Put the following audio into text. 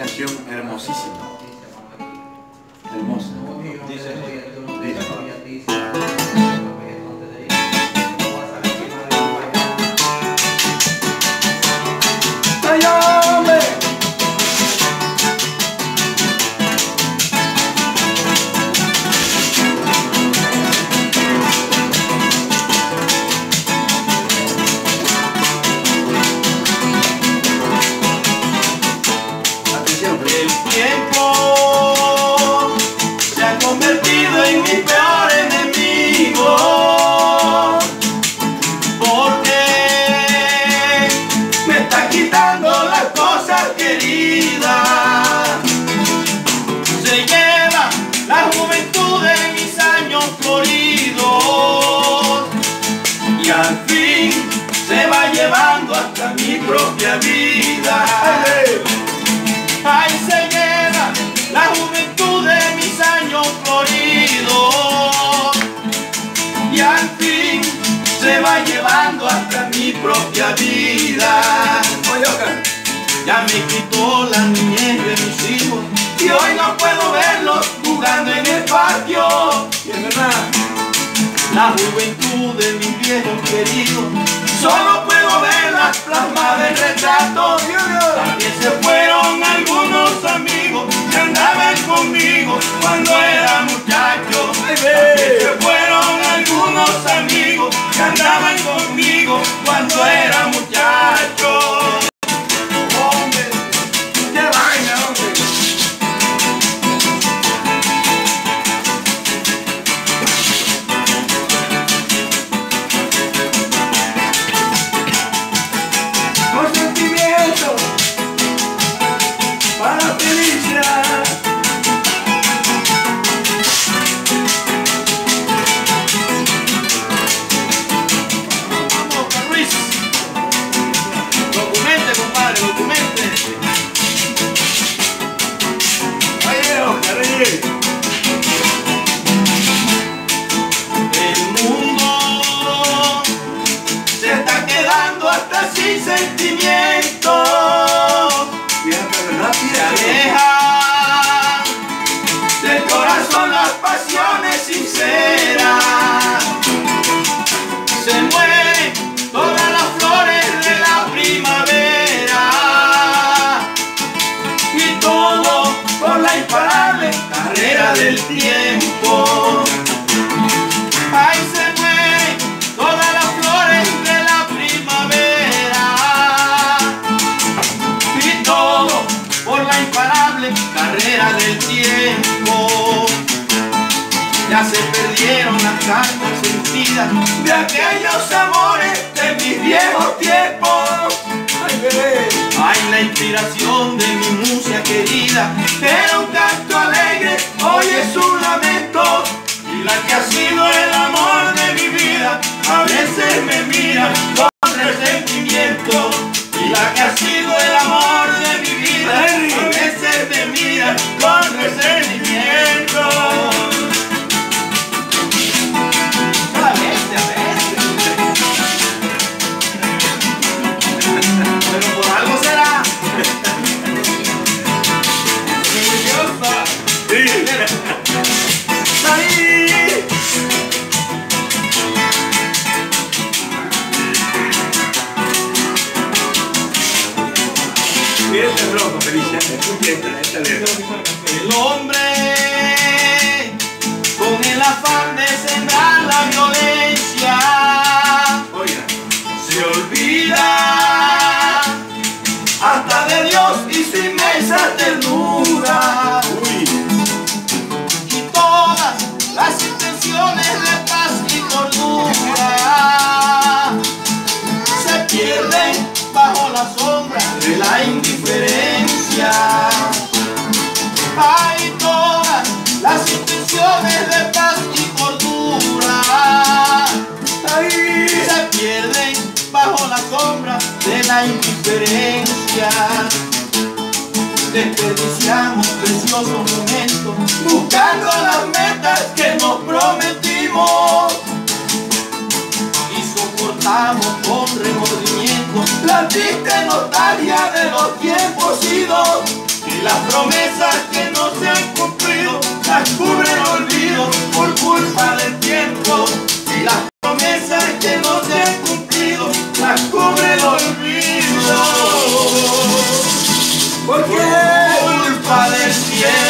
canción hermosísima. Hermosa. Dice, ¡ay, hombre! El tiempo se ha convertido en mi peor enemigo, porque me está quitando las cosas queridas. Se lleva la juventud de mis años floridos y al fin se va llevando hasta mi propia vida. Ay, se lleva la juventud de mis años floridos y al fin se va llevando hasta mi propia vida. Ya me quitó la niñez de mis hijos y hoy no puedo verlos jugando en el patio. Y es verdad, la juventud de mis viejos queridos solo puedo verlas plasmadas en retratos. También se fueron algunos amigos que andaban conmigo cuando era muchacho. También se fueron algunos amigos que andaban conmigo cuando era muchacho. Hombre, qué vaina, hombre. Consentimiento para felicidad. Vamos, Luis. Documente, compadre, documente. Oye, Oscar, oye. El mundo se está quedando hasta sin sentimiento. Se alejan del corazón las pasiones sinceras. Se mueren todas las flores de la primavera y todo por la imparable carrera del tiempo. Ahí se mueren todas las flores de la primavera y todo por la imparable carrera del tiempo. Ya se perdieron las cartas sentidas de aquellos amores de mis viejos tiempos. Ay, la inspiración de mi musa querida era un canto alegre, hoy es un lamento. Y la que ha sido el amor de mi vida a veces me mira con resentimiento. Y la que ha sido el amor de mi vida a veces me mira con resentimiento. Solamente a veces. Pero por algo será. Sí. Ahí. Mira este rojo, Felicia. Escucha esta letra. El hombre con el afán de sembrar la violencia, Oiga. se olvida hasta de Dios y su inmensa ternura. Uy. Y todas las intenciones de paz y cordura se pierden bajo la sombra de la indiferencia. Hay todas las intenciones de paz y cordura se pierden bajo la sombra de la indiferencia. Desperdiciamos preciosos momentos buscando las metas que nos prometimos y soportamos con remordimiento la triste nostalgia de los tiempos idos que Y las promesas que no se han cumplido las cubre el olvido por culpa del tiempo. Y las promesas que no se han cumplido las cubre el olvido por culpa del tiempo.